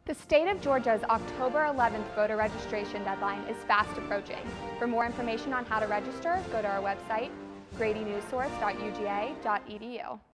The state of Georgia's October 11th voter registration deadline is fast approaching. For more information on how to register, go to our website, gradynewssource.uga.edu.